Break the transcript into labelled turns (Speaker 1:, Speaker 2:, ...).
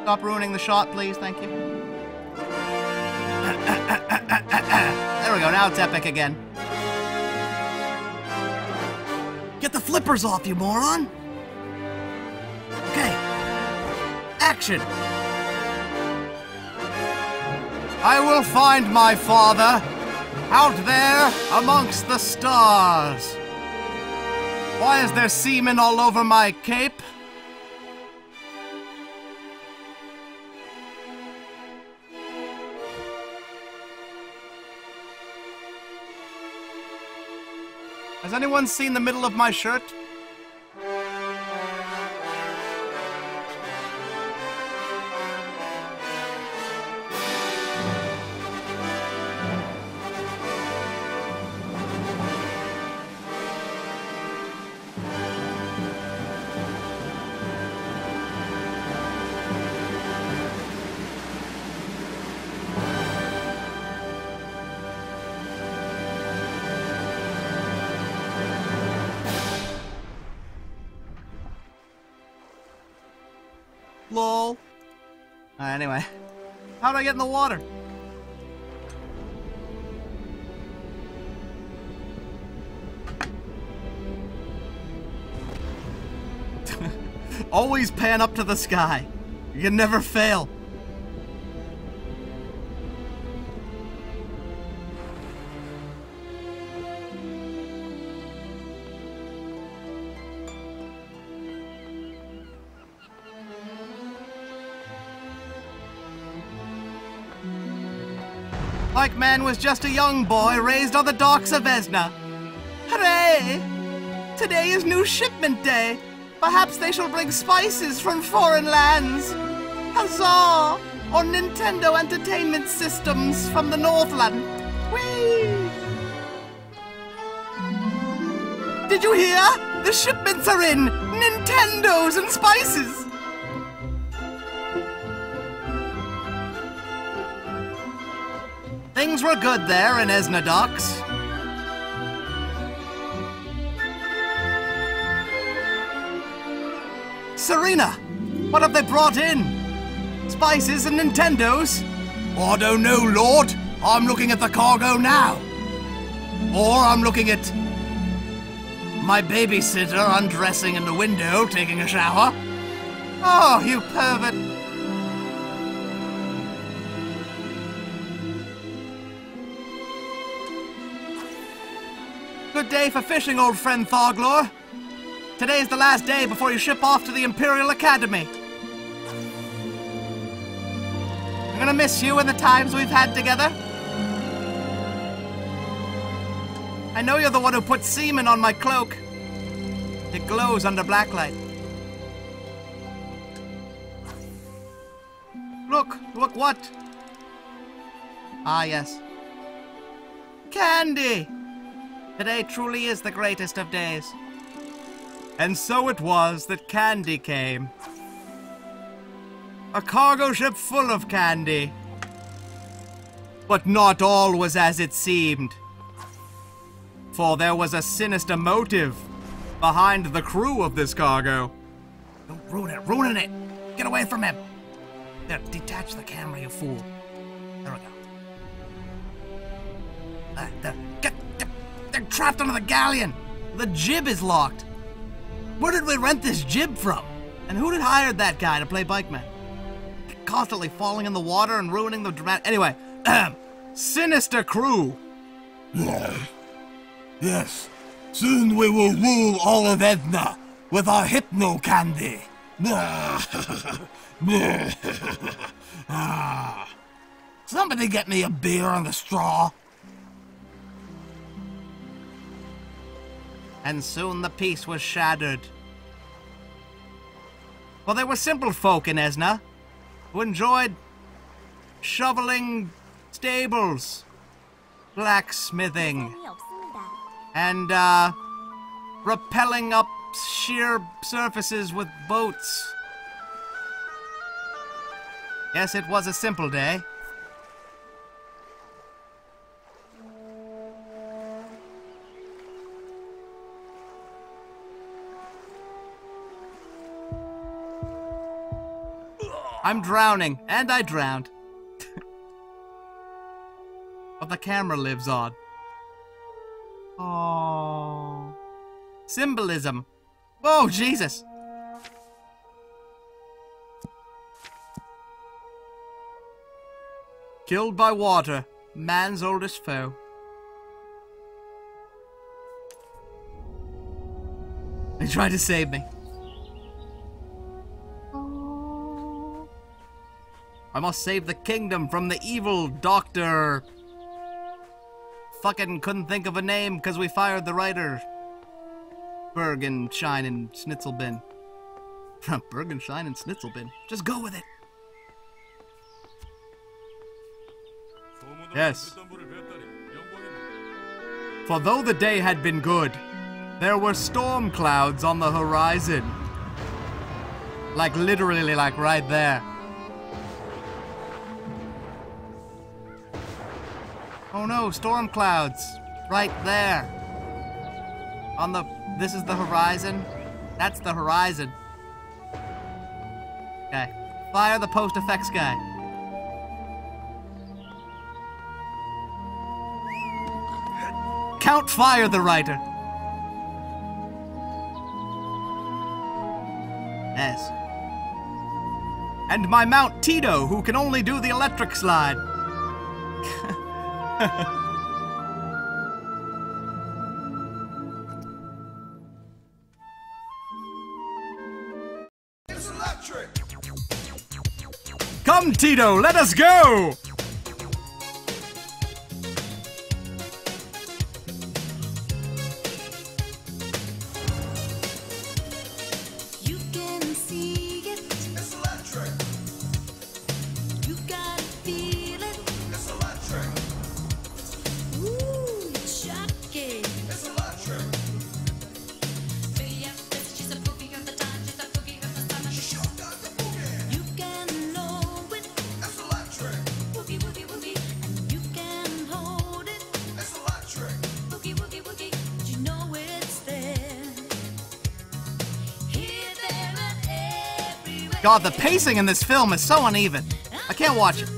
Speaker 1: Stop ruining the shot, please. Thank you. There we go. Now it's epic again. Get the flippers off, you moron! Okay. Action! I will find my father out there amongst the stars. Why is there semen all over my cape? Has anyone seen the middle of my shirt? Lol. Anyway, how do I get in the water? Always pan up to the sky. You can never fail. Pikeman was just a young boy raised on the docks of Esna. Hooray! Today is new shipment day. Perhaps they shall bring spices from foreign lands. Huzzah! Or Nintendo Entertainment Systems from the Northland. Whee! Did you hear? The shipments are in! Nintendos and spices! Things were good there in Esna Docks. Serena, what have they brought in? Spices and Nintendos? I don't know, Lord. I'm looking at the cargo now. Or I'm looking at my babysitter undressing in the window, taking a shower. Oh, you pervert. Good day for fishing, old friend Thoglor. Today's the last day before you ship off to the Imperial Academy. I'm gonna miss you and the times we've had together. I know you're the one who put semen on my cloak. It glows under blacklight. Look what? Ah, yes. Candy! Today truly is the greatest of days. And so it was that candy came. A cargo ship full of candy. But not all was as it seemed. For there was a sinister motive behind the crew of this cargo. Don't ruin it! Get away from him! There, detach the camera, you fool. There we go. They're trapped under the galleon! The jib is locked! Where did we rent this jib from? And who did hire that guy to play Bikeman? Constantly falling in the water and ruining the dramatic... Anyway, sinister crew!
Speaker 2: Yes. Soon we will rule all of Edna with our hypno candy. Somebody get me a beer on the straw.
Speaker 1: And soon the peace was shattered. Well, there were simple folk in Esna who enjoyed shoveling stables, blacksmithing, and rappelling up sheer surfaces with boats. Yes, it was a simple day. I'm drowning, and I drowned. But the camera lives on. Oh. Symbolism. Oh, Jesus. Killed by water, man's oldest foe. They tried to save me. I must save the kingdom from the evil Dr. Fucking couldn't think of a name because we fired the writer. Bergen, Shine, and Snitzelbin. Bergen, Shine, and Snitzelbin. Just go with it. Yes. For though the day had been good, there were storm clouds on the horizon. Like literally, like right there. Oh no, storm clouds. Right there. On the... This is the horizon. That's the horizon. Okay. Fire the post-effects guy. Count Fire the writer. Yes. And my Mount Tito, who can only do the electric slide.
Speaker 2: It's electric.
Speaker 1: Come, Tito, let us go!
Speaker 3: You can see it.
Speaker 2: It's electric.
Speaker 3: You gotta feel it.
Speaker 2: It's electric.
Speaker 3: Ooh, it's shocking.
Speaker 2: It's electric.
Speaker 3: Yeah, she's a boogie of the time. She's a boogie of the summer.
Speaker 2: She sure got the boogie.
Speaker 3: You can know it.
Speaker 2: It's electric.
Speaker 3: Boogie, boogie, boogie. And you can hold it.
Speaker 2: It's electric.
Speaker 3: Boogie, boogie, boogie. But you know it's there. Here, there, and everywhere.
Speaker 1: God, the pacing in this film is so uneven. I can't watch it.